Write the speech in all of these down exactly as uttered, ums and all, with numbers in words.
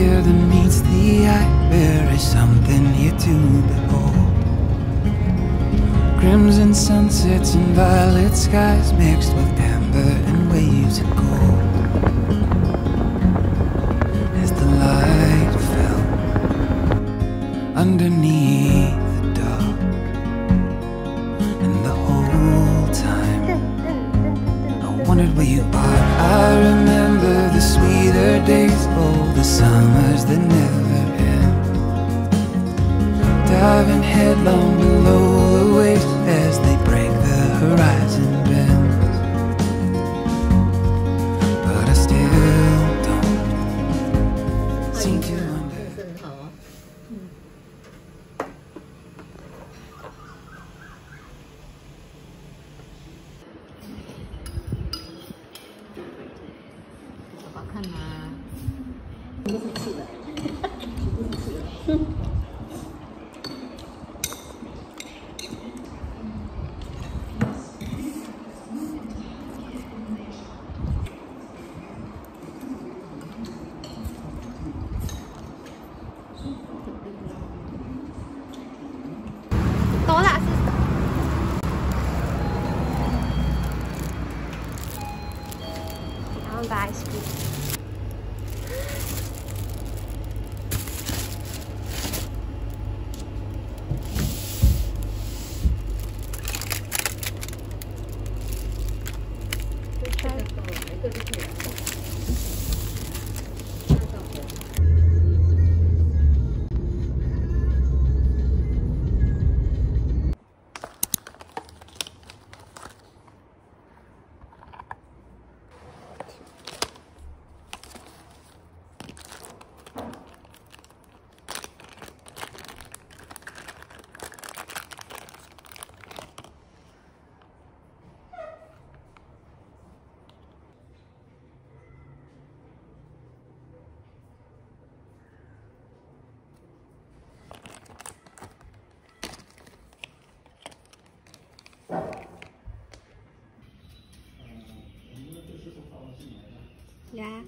ear that meets the eye, there is something here to behold. Crimson sunsets and violet skies mixed with amber and waves of gold. As the light fell underneath the dark, and the whole time I wondered where you are. I remember the sweeter days, oh, the summers that never end, diving headlong below the waves as they break the horizon bends. But I still don't seem to wonder. 好看吗？不是吃的，不是吃的。多啦是。然后把 ice cream。 Yeah.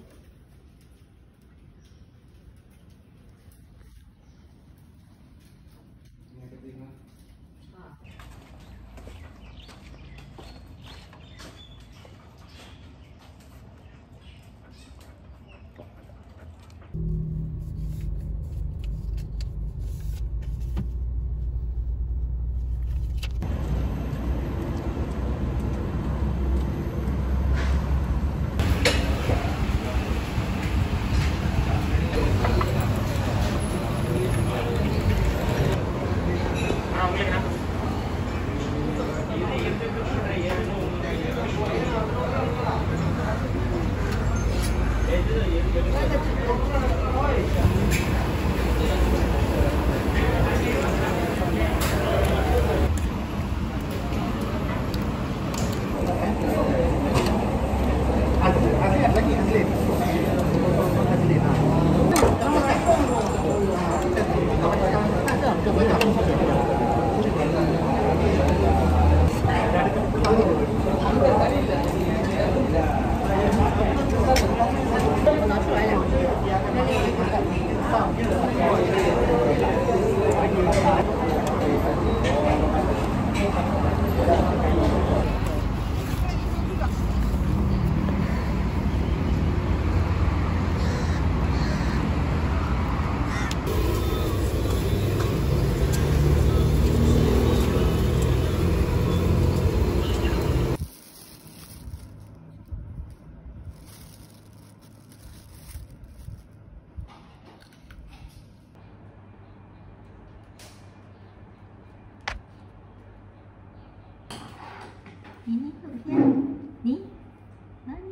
Ini tuh nih, nani,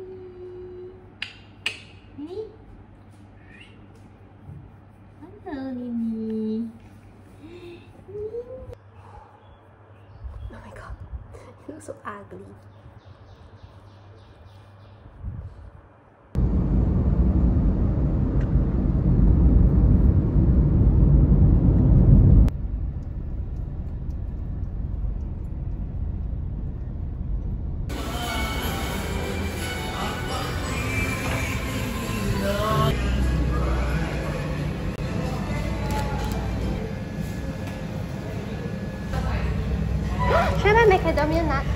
ini, halo ini, oh my god, it looks so ugly. Try my macadamia nut.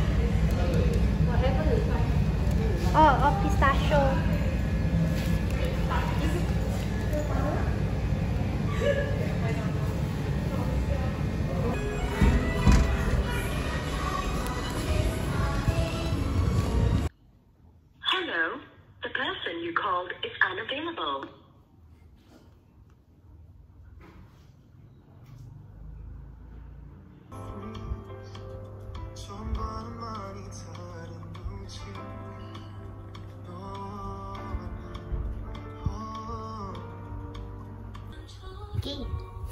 Or, or pistachio. Hello, the person you called is unavailable. Okay.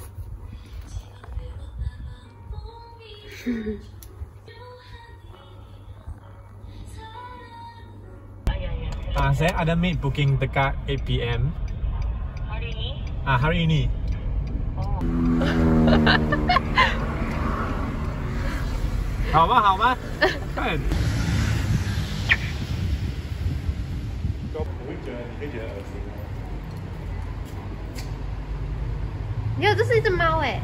Ah, saya ada meet booking dekat eight P M Hari ini? Ah, hari ini. Oh. 好吗？好吗？看。我会觉得你会觉得恶心。 没有，这是一只猫哎。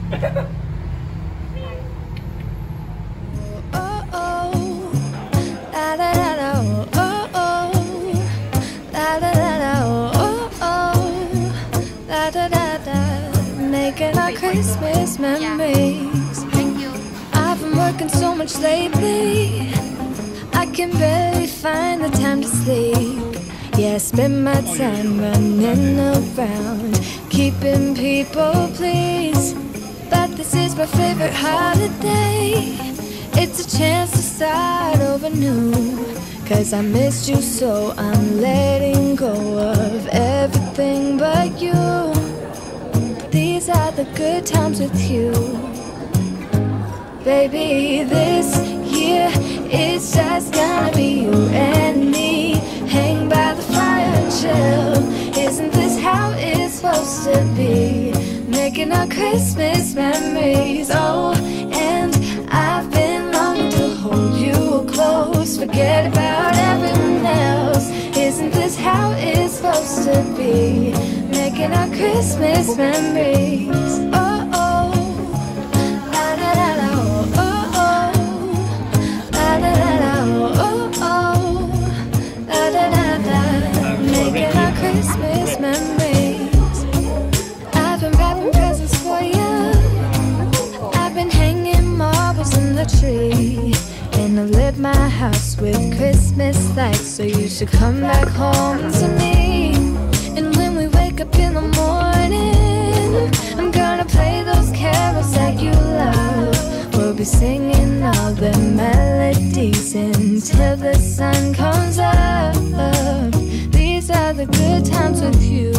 Making our Christmas memories. I've been working so much lately, I can barely find the time to sleep. Yeah, I spend my time running around, keeping people pleased. But this is my favorite holiday. It's a chance to start over new. Cause I missed you, so I'm letting go of everything but you. These are the good times with you. Baby, this year it's just gonna be you and me. Hang by the fire and chill. Isn't this how it's supposed to be? Making our Christmas memories. Oh, and I've been longing to hold you close. Forget about everyone else. Isn't this how it's supposed to be? Making our Christmas memories. Oh, oh, la da da da, oh, oh, la da da da, oh, oh, la da da da. Making our Christmas memories. I've been wrapping presents for you. I've been hanging marbles in the tree. And I've lit my house with Christmas lights. So you should come back home to me. And when we wake up in the morning, I'm gonna play those carols that you love. We'll be singing all the melodies until the sun comes up. These are the good times with you.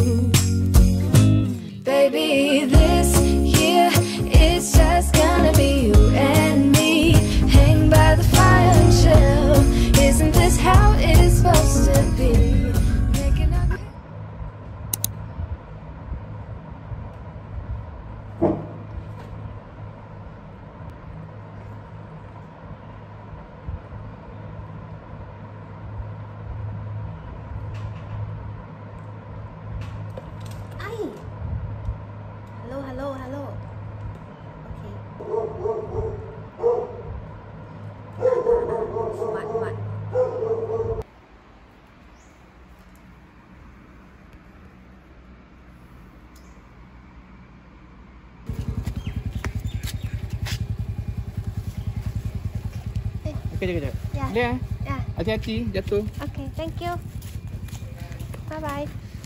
Baby, this year it's just gonna be you and me. Hang by the fire and chill. Isn't this how it's supposed to be? Hello, hello, hello. Okay. What, what? Okey, kejap, kejap. Ya. Boleh eh? Ya. Hati-hati, jatuh. Okay, thank you. Bye bye.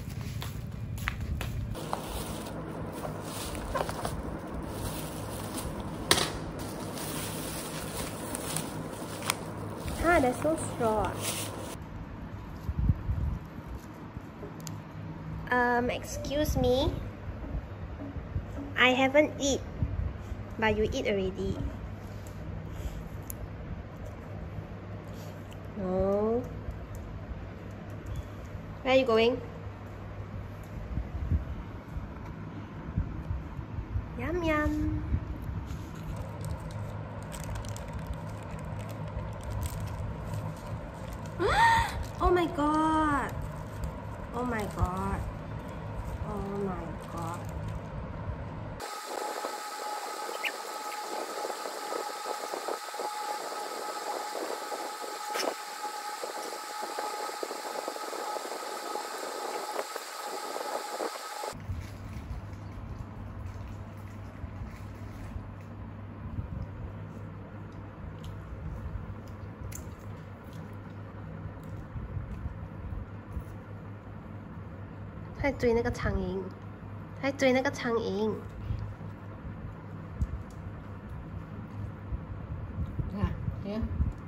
Ah, there's no straw. Um, excuse me. I haven't eat, but you eat already. No. Where are you going? Yum yum. Oh my god. Oh my god. Oh my god. 在追那个苍蝇，在追那个苍蝇。 啊，行。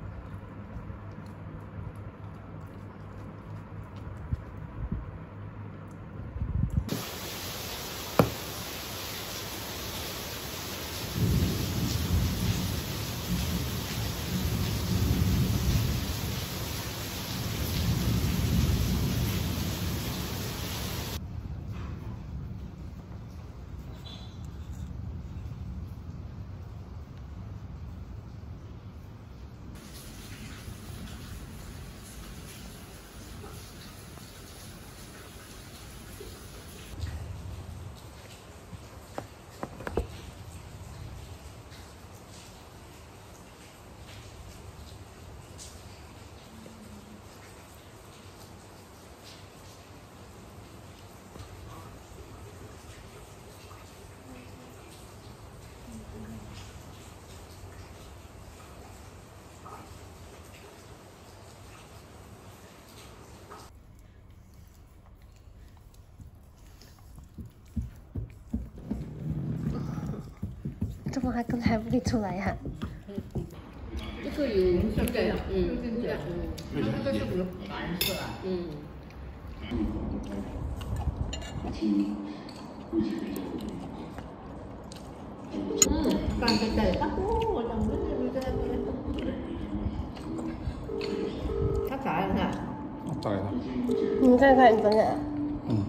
怎么还刚才不理出来呀、啊？ 这个有这个，嗯，这个，嗯，它这个是不是蓝色啊？嗯。嗯，干在在，啊，我讲不是不是不是，它咋样啊？ ตายแล้ว你们看看，你等等。 嗯。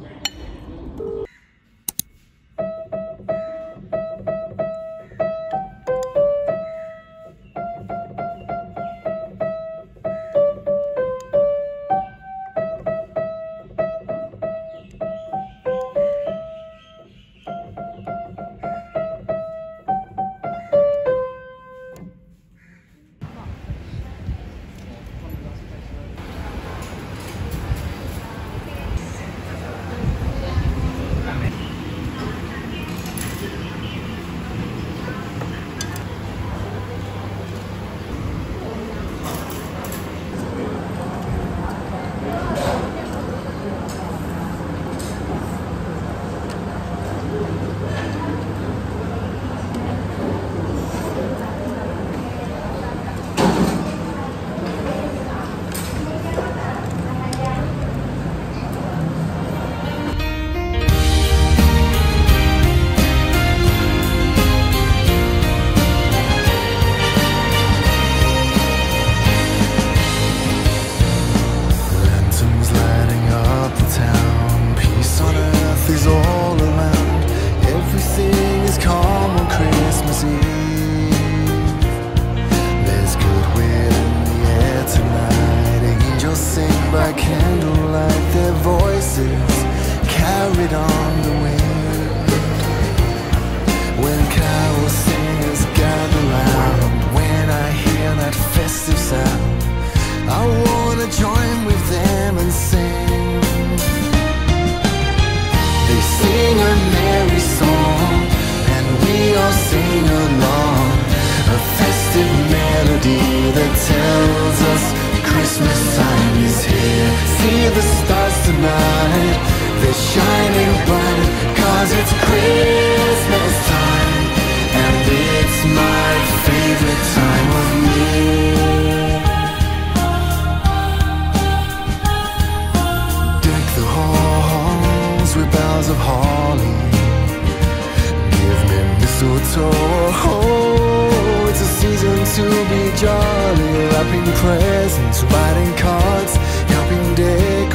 Presents, writing cards, helping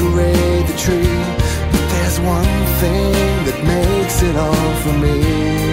decorate the tree. But there's one thing that makes it all for me.